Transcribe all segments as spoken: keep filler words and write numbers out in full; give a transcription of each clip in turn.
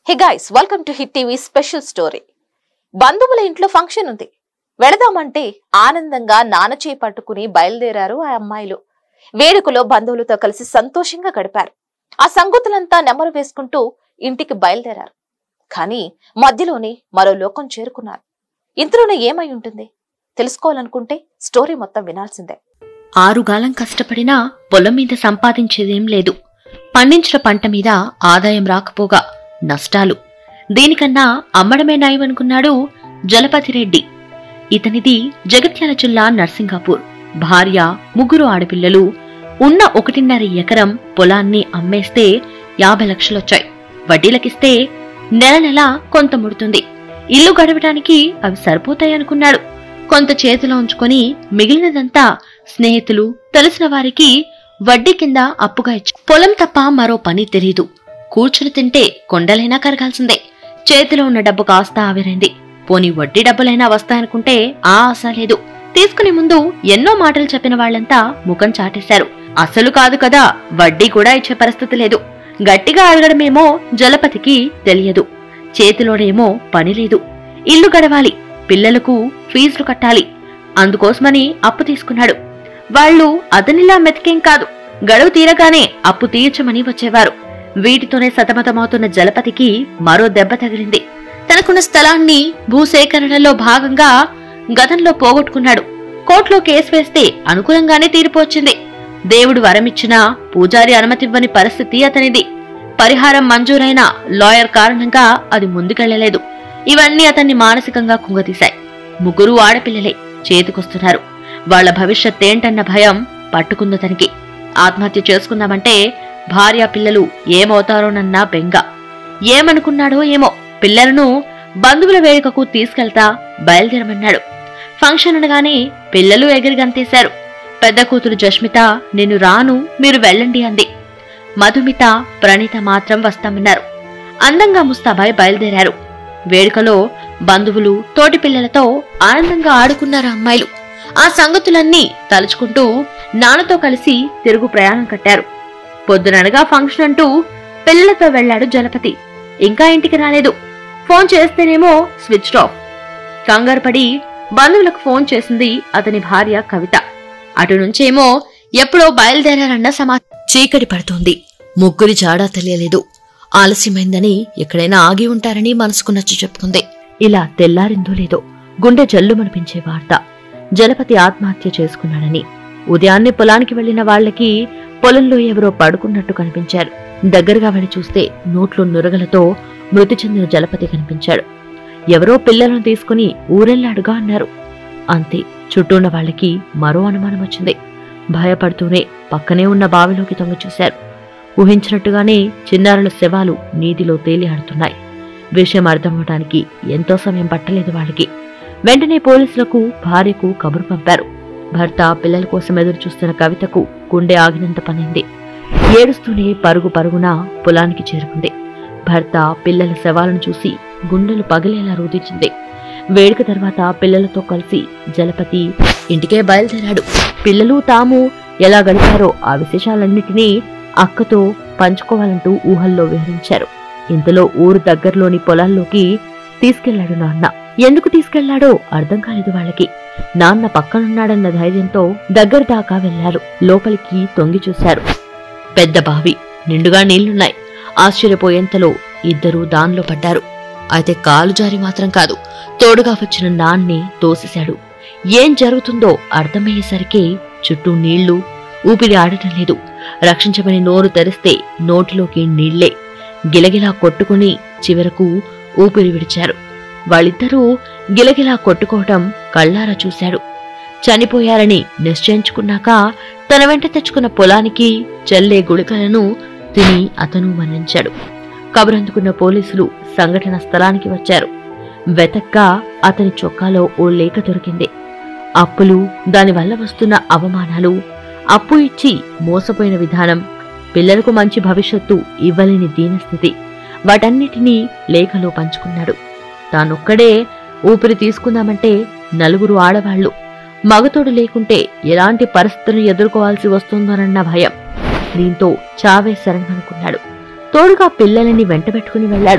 Hey guys, welcome to hit TV special story. బంధువుల ఇంట్లో function ఉంది, వెళదామంటే ఆనందంగా నాన్న చేయి పట్టుకుని బయలుదేరారు ఆ అమ్మాయిలు. వేడుకలో బంధువులతో కలిసి సంతోషంగా గడిపారు. ఆ సంగతులంతా నెమరు వేసుకుంటూ ఇంటికి బయలుదేరారు. కానీ మధ్యలోనే మరో లోకం చేరుకున్నారు. ఇంతలోనే ఏమై ఉంటుంది తెలుసుకోవాలనుకుంటే స్టోరీ మొత్తం వినాల్సిందే. ఆరుగాలం కష్టపడినా పొలం మీద సంపాదించేదేం లేదు. పండించిన పంట మీద ఆదాయం రాకపోగా నష్టాలు. దీనికన్నా అమ్మడమే నయమనుకున్నాడు జలపతిరెడ్డి. ఇతనిది జగిత్యాల జిల్లా నర్సింగాపూర్. భార్య, ముగ్గురు ఆడపిల్లలు. ఉన్న ఒకటిన్నర ఎకరం పొలాన్ని అమ్మేస్తే యాభై లక్షలొచ్చాయి. వడ్డీలకిస్తే నెల నెల కొంత ముడుతుంది. ఇల్లు గడవటానికి అవి సరిపోతాయనుకున్నాడు. కొంత చేతిలో ఉంచుకొని మిగిలినదంతా స్నేహితులు, తెలిసిన వారికి వడ్డీ కింద అప్పుగా ఇచ్చి, పొలం తప్ప మరో పని తెలీదు. కూర్చుని తింటే కొండలైనా కరగాల్సిందే. చేతిలో ఉన్న డబ్బు కాస్త ఆవిరైంది. పోనీ వడ్డీ డబ్బులైనా వస్తాయనుకుంటే ఆ ఆశ లేదు. తీసుకునే ముందు ఎన్నో మాటలు చెప్పిన వాళ్లంతా ముఖం చాటేశారు. అసలు కాదు కదా, వడ్డీ కూడా ఇచ్చే పరిస్థితి లేదు. గట్టిగా అడగడమేమో జలపతికి తెలియదు. చేతిలోనేమో పని లేదు. ఇల్లు గడవాలి, పిల్లలకు ఫీజులు కట్టాలి. అందుకోసమని అప్పు తీసుకున్నాడు. వాళ్లు అతనిలా మెతికేం కాదు. గడువు తీరగానే అప్పు తీర్చమని వచ్చేవారు. వీటితోనే సతమతమవుతున్న జలపతికి మరో దెబ్బ తగిలింది. తనకున్న స్థలాన్ని భూసేకరణలో భాగంగా గతంలో పోగొట్టుకున్నాడు. కోర్టులో కేసు వేస్తే అనుకూలంగానే తీర్పువచ్చింది. దేవుడు వరమిచ్చినా పూజారి అనుమతివ్వని పరిస్థితి అతనిది. పరిహారం మంజూరైన లాయర్ కారణంగా అది ముందుకెళ్లలేదు. ఇవన్నీ అతన్ని మానసికంగా కుంగతీశాయి. ముగ్గురు ఆడపిల్లలే చేతికొస్తున్నారు. వాళ్ల భవిష్యత్తేంటన్న భయం పట్టుకుందతనికి. ఆత్మహత్య చేసుకుందామంటే భార్య, పిల్లలు ఏమవుతారోనన్న బెంగ. ఏమనుకున్నాడో ఏమో, పిల్లలను బంధువుల వేడుకకు తీసుకెళ్తా బయలుదేరమన్నాడు. ఫంక్షన్ అనగానే పిల్లలు ఎగిరి గంతేశారు. పెద్ద కూతురు జస్మిత, నేను రాను, మీరు వెళ్ళండి అంది. మధుమిత, ప్రణీత మాత్రం వస్తామన్నారు. అందంగా ముస్తాబాయ్ బయలుదేరారు. వేడుకలో బంధువులు, తోటి పిల్లలతో ఆనందంగా ఆడుకున్నారు అమ్మాయిలు. ఆ సంగతులన్నీ తలుచుకుంటూ నాన్నతో కలిసి తిరుగు ప్రయాణం కట్టారు. పొద్దుననగా ఫంక్షన్ అంటూ పిల్లలతో వెళ్లాడు జలపతి. ఇంకా ఇంటికి రాలేదు. ఫోన్ చేస్తేనేమో స్విచ్ ఆఫ్. కంగారుపడి బంధువులకు ఫోన్ చేసింది అతని భార్య కవిత. అటు నుంచేమో ఎప్పుడో బయలుదేరారన్న సమాచారం. చీకటి పడుతోంది. ముగ్గురి జాడా తెలియలేదు. ఆలస్యమైందని ఎక్కడైనా ఆగి ఉంటారని మనసుకు నచ్చి చెప్పుకుంది. ఇలా తెల్లారిందో లేదో గుండె జల్లుమనిపించే వార్త, జలపతి ఆత్మహత్య చేసుకున్నాడని. ఉదయాన్నే పొలానికి వెళ్లిన వాళ్లకి పొలంలో ఎవరో పడుకున్నట్టు కనిపించారు. దగ్గరగా వెళ్లి చూస్తే నోట్లో నురగలతో మృతి చెందిన జలపతి కనిపించాడు. ఎవరో పిల్లలను తీసుకుని ఊరెళ్లాడుగా అన్నారు. అంతే, చుట్టూ ఉన్న వాళ్లకి మరో అనుమానం వచ్చింది. భయపడుతూనే పక్కనే ఉన్న బావిలోకి తొంగి చూశారు. ఊహించినట్టుగానే చిన్నారుల శవాలు నీటిలో తేలి ఆడుతున్నాయి. విషయం అర్థమవటానికి ఎంతో సమయం పట్టలేదు వాళ్ళకి. వెంటనే పోలీసులకు, భార్యకు కబురు పంపారు. భర్త, పిల్లల కోసం ఎదురు చూస్తున్న కవితకు గుండె ఆగినంత పనింది. ఏడుస్తూనే పరుగు పరుగున పొలానికి చేరుకుంది. భర్త, పిల్లల శవాలను చూసి గుండెలు పగిలేలా రోధించింది. వేడుక తర్వాత పిల్లలతో కలిసి జలపతి ఇంటికే బయలుదేరాడు. పిల్లలు తాము ఎలా గడిపారో ఆ విశేషాలన్నిటినీ అక్కతో పంచుకోవాలంటూ ఊహల్లో విహరించారు. ఇంతలో ఊరు దగ్గరలోని పొలాల్లోకి తీసుకెళ్లాడు నాన్న. ఎందుకు తీసుకెళ్లాడో అర్థం కాలేదు వాళ్ళకి. నాన్న పక్కనున్నాడన్న ధైర్యంతో దగ్గర దాకా వెళ్లారు. లోపలికి తొంగి చూశారు. పెద్ద బావి, నిండుగా నీళ్లున్నాయి. ఆశ్చర్యపోయేంతలో ఇద్దరూ దానిలో పడ్డారు. అయితే కాలు జారి మాత్రం కాదు, తోడుగా వచ్చిన నాన్నే తోసేశాడు. ఏం జరుగుతుందో అర్థమయ్యేసరికి చుట్టూ నీళ్లు, ఊపిరి ఆడటం లేదు. రక్షించమని నోరు తెరిస్తే నోటిలోకి నీళ్లే. గిలగిలా కొట్టుకుని చివరకు ఊపిరి విడిచారు. వాళ్ళిద్దరూ గిలగిలా కొట్టుకోవటం కళ్లారా చూశాడు. చనిపోయారని నిశ్చయించుకున్నాక తన వెంట తెచ్చుకున్న పొలానికి చల్లే గుళికలను తిని అతను మరణించాడు. కబురందుకున్న పోలీసులు సంఘటన స్థలానికి వచ్చారు. వెతక్కా అతని చొక్కాలో ఓ లేఖ దొరికింది. అప్పులు, దానివల్ల వస్తున్న అవమానాలు, అప్పు ఇచ్చి మోసపోయిన విధానం, పిల్లలకు మంచి భవిష్యత్తు ఇవ్వలేని దీనస్థితి, వాటన్నిటినీ లేఖలో పంచుకున్నాడు. తానొక్కడే ఊపిరి తీసుకుందామంటే నలుగురు ఆడవాళ్లు, మగతోడు లేకుంటే ఎలాంటి పరిస్థితులను ఎదుర్కోవాల్సి వస్తుందోనన్న భయం. దీంతో చావే శరణమనుకున్నాడు. తోడుగా పిల్లలని వెంటబెట్టుకుని వెళ్లాడు.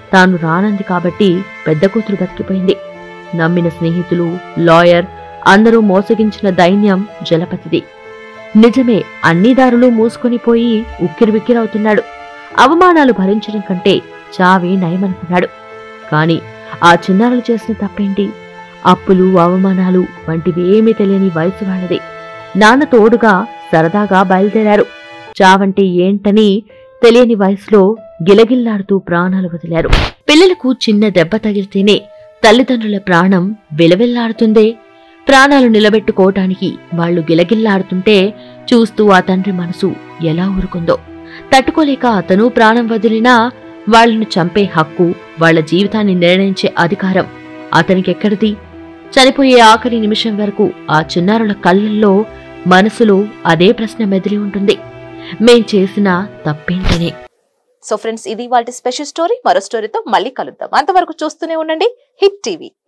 తాను రానంది కాబట్టి పెద్ద కూతురు బతికిపోయింది. నమ్మిన స్నేహితులు, లాయర్ అందరూ మోసగించిన దైన్యం జలపతిది. నిజమే, అన్ని దారులు మూసుకొని పోయి ఉక్కిరిబిక్కిరవుతున్నాడు. అవమానాలు భరించడం కంటే చావే నయమనుకున్నాడు. కాని ఆ చిన్నారులు చేసిన తప్పేంటి? అప్పులు, అవమానాలు వంటివి ఏమీ తెలియని వయసు వాళ్ళది. నాన్న తోడుగా సరదాగా బయలుదేరారు. చావంటే ఏంటని తెలియని వయసులో గిలగిల్లాడుతూ ప్రాణాలు వదిలారు. పిల్లలకు చిన్న దెబ్బ తగిలితేనే తల్లిదండ్రుల ప్రాణం విలవిల్లాడుతుందే. ప్రాణాలు నిలబెట్టుకోవటానికి వాళ్లు గిలగిల్లాడుతుంటే చూస్తూ ఆ తండ్రి మనసు ఎలా ఊరుకుందో. తట్టుకోలేక అతను ప్రాణం వదిలినా వాళ్లను చంపే హక్కు, వాళ్ల జీవితాన్ని నిర్ణయించే అధికారం అతనికెక్కడిది? చనిపోయే ఆఖరి నిమిషం వరకు ఆ చిన్నారుల కళ్ళల్లో, మనసులో అదే ప్రశ్న మెదిలి ఉంటుంది. మేం చేసిన తప్పేంటనే. సో ఫ్రెండ్స్, ఇది వాళ్ళ స్పెషల్ స్టోరీ. మరో స్టోరీతో మళ్ళీ కలుద్దాం. అంతవరకు చూస్తూనే ఉండండి హిట్ టీవీ.